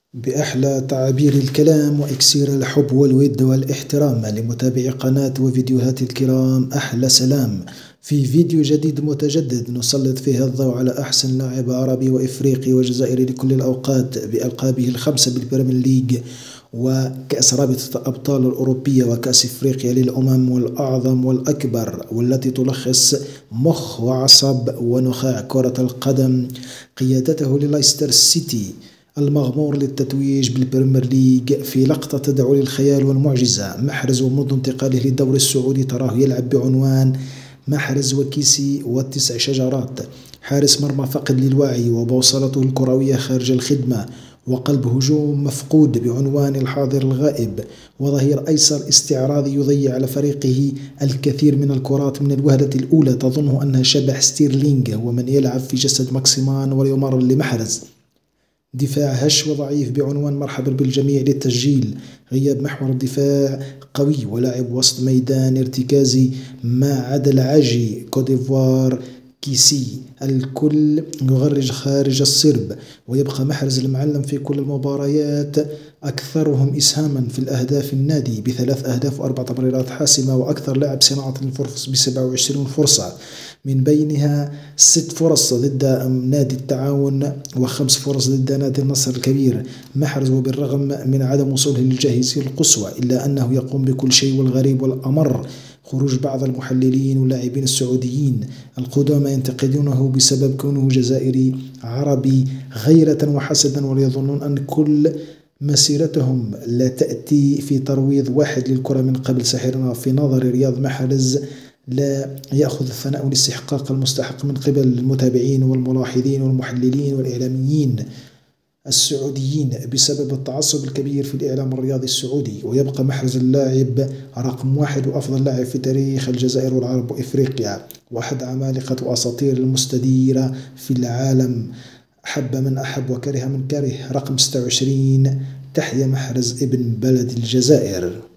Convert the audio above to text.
بأحلى تعابير الكلام وإكسير الحب والود والاحترام لمتابعي قناة وفيديوهات الكرام. أحلى سلام في فيديو جديد متجدد نسلط فيه الضوء على أحسن لاعب عربي وإفريقي وجزائري لكل الأوقات بألقابه الخمسة بالبريمير ليج وكأس رابطة الأبطال الأوروبية وكأس إفريقيا للأمم والأعظم والأكبر، والتي تلخص مخ وعصب ونخاع كرة القدم. قيادته للايستر سيتي المغمور للتتويج بالبريمير ليج في لقطة تدعو للخيال والمعجزة. محرز ومنذ انتقاله للدوري السعودي تراه يلعب بعنوان محرز وكيسي والتسع شجرات، حارس مرمى فقد للوعي وبوصلته الكروية خارج الخدمة، وقلب هجوم مفقود بعنوان الحاضر الغائب، وظهير أيسر استعراضي يضيع على فريقه الكثير من الكرات من الوهلة الأولى تظنه أنها شبح ستيرلينغ ومن يلعب في جسد ماكسيمان ويمر لمحرز. دفاع هش وضعيف بعنوان مرحبا بالجميع للتسجيل. غياب محور الدفاع قوي ولاعب وسط ميدان ارتكازي ما عدا العاجي كوديفوار كيسي، الكل يغرج خارج الصرب. ويبقى محرز المعلم في كل المباريات، أكثرهم إسهاما في الأهداف النادي ب3 أهداف و4 تمريرات حاسمة، وأكثر لاعب صناعة للفرص ب27 فرصة، من بينها 6 فرص ضد نادي التعاون و5 فرص ضد نادي النصر الكبير. محرز وبالرغم من عدم وصوله للجاهزية القصوى إلا أنه يقوم بكل شيء، والغريب والأمر خروج بعض المحللين واللاعبين السعوديين القدامى ينتقدونه بسبب كونه جزائري عربي غيرة وحسدا، ويظنون أن كل مسيرتهم لا تأتي في ترويض واحد للكرة من قبل ساحرنا. في نظر رياض محرز لا يأخذ الثناء والاستحقاق المستحق من قبل المتابعين والملاحظين والمحللين والإعلاميين السعوديين بسبب التعصب الكبير في الإعلام الرياضي السعودي. ويبقى محرز اللاعب رقم 1 وأفضل لاعب في تاريخ الجزائر والعرب وإفريقيا، وأحد عمالقة وأساطير المستديرة في العالم. أحب من أحب وكره من كره. رقم 26. تحيا محرز ابن بلد الجزائر.